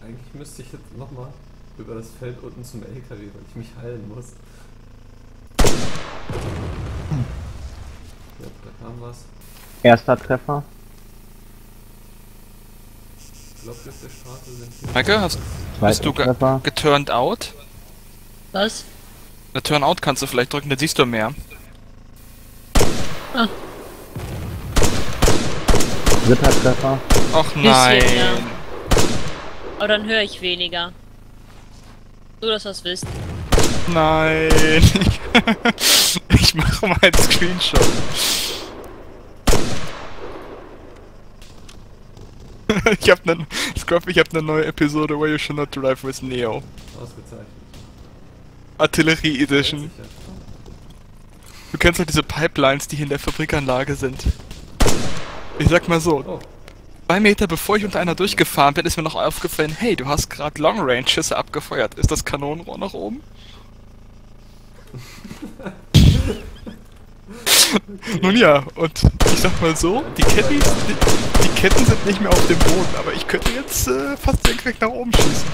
Eigentlich müsste ich jetzt nochmal über das Feld unten zum LKW, weil ich mich heilen muss. Ja, da kam was. Erster Treffer. Ich glaube, auf der Straße sind hier. Maike, bist Zweiter du Treffer. geturned out? Was? Na, Turn out kannst du vielleicht drücken, dann siehst du mehr. Ah, Dritter Treffer. Och nein. bisschen, ja. Aber dann höre ich weniger. So, dass ihr es wisst. Nein. Ich mache mal einen Screenshot. Ich hab ne neue Episode Where You Should Not Drive with Neo. Ausgezeichnet. Artillerie Edition. Sicher. Du kennst doch diese Pipelines, die hier in der Fabrikanlage sind. Ich sag mal so, Oh, 2 Meter bevor ich unter einer durchgefahren bin, ist mir noch aufgefallen, hey, du hast gerade Long Range Schüsse abgefeuert. Ist das Kanonenrohr noch oben? Nun ja, und ich sag mal so, die Ketten sind nicht mehr auf dem Boden, aber ich könnte jetzt fast senkrecht nach oben schießen.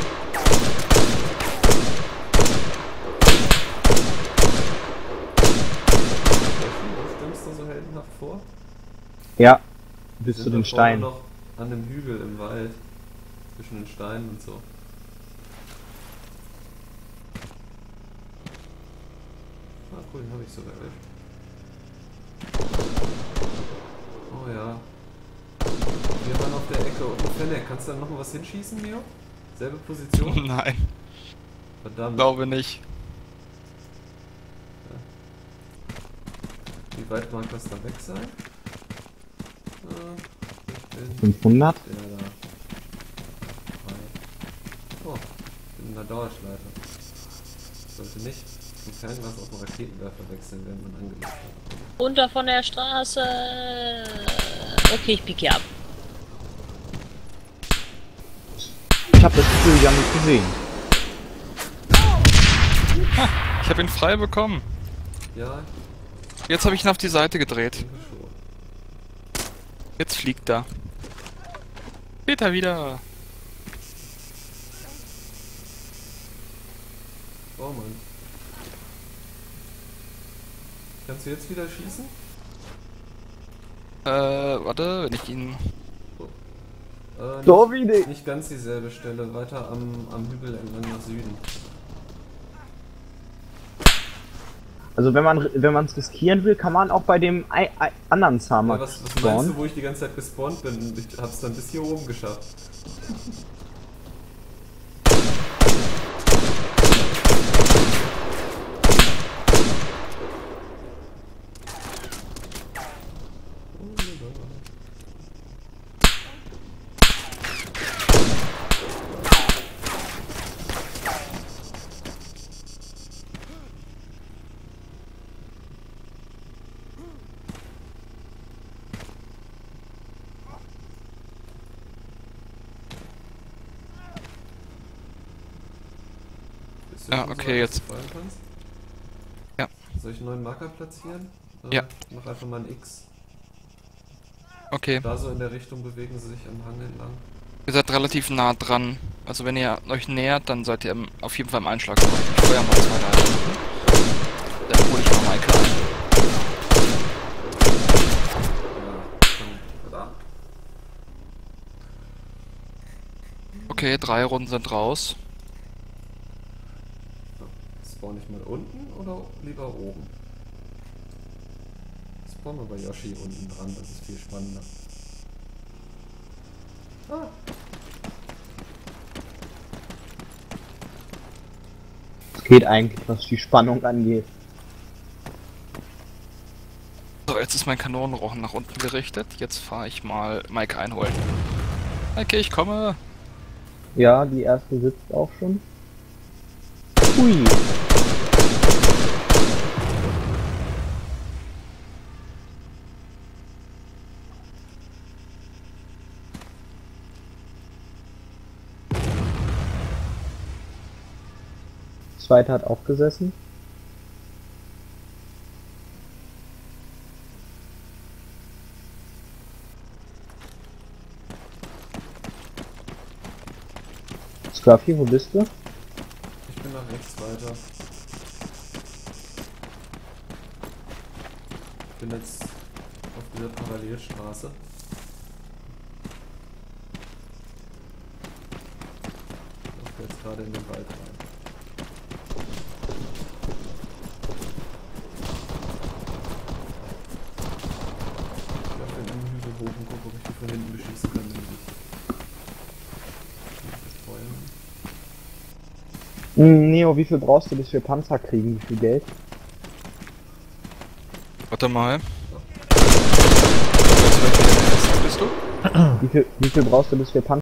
wo stimmst du so heldenhaft vor? Ja. Bis Sind zu wir den vorne Steinen. noch an dem Hügel im Wald. Zwischen den Steinen und so. Ah, cool, den habe ich sogar erwischt. Oh ja. Wir waren auf der Ecke und Fennec. Kannst du da noch mal was hinschießen, Mio? Selbe Position? Nein, Verdammt. glaube nicht. Wie weit mag das da weg sein? Ich bin 500. der da. Oh, ich bin in der Dauerschleife. Sollte nicht zum Fernglas auf den Raketenwerfer wechseln, wenn man angelegt hat. Runter von der Straße. Okay, ich pick hier ab. Ich habe das Gefühl, die haben mich gesehen. Ich habe ihn frei bekommen. Ja, Jetzt habe ich ihn auf die Seite gedreht. ich denke schon. Jetzt fliegt er. Später wieder. Oh Mann. Kannst du jetzt wieder schießen? Warte, wenn ich ihn... Nicht, So wie die. nicht ganz dieselbe Stelle, weiter am Hügel entlang nach Süden. Also wenn man es riskieren will, kann man auch bei dem anderen Ja, Zamak was meinst du, spawnen. wo ich die ganze Zeit gespawnt bin? Ich hab's dann bis hier oben geschafft. Bist du Ja, schon so okay, weit, jetzt. dass du feuern kannst? Ja. Soll ich einen neuen Marker platzieren? Ja. Mach einfach mal ein X. Okay, Da so in der Richtung bewegen sie sich am Hang entlang. ihr seid relativ nah dran. Also wenn ihr euch nähert, dann seid ihr auf jeden Fall im Einschlagsbereich. Ich feuer mal 2, 3. Dann hole ich mal Maike ein. Ja, verdammt. Okay, 3 Runden sind raus. Spawn ich mal unten oder lieber oben? Spawn wir bei Yoshi unten dran, das ist viel spannender. Ah, Es geht eigentlich, was die Spannung angeht. So, jetzt ist mein Kanonenrochen nach unten gerichtet. Jetzt fahre ich mal Maike einholen. Okay, ich komme. Ja, die erste sitzt auch schon. Hui. Zweite hat auch gesessen. Scruffy, wo bist du? Ich bin nach rechts weiter. Ich bin jetzt auf dieser Parallelstraße. Ich laufe jetzt gerade in den Wald rein. Ich laufe in einen Hügel hoch und gucke, ob ich die von hinten beschießen kann. Neo, wie viel brauchst du, bis wir Panzer kriegen? Wie viel Geld? Warte mal. Bist du? Wie viel brauchst du, bis wir Panzer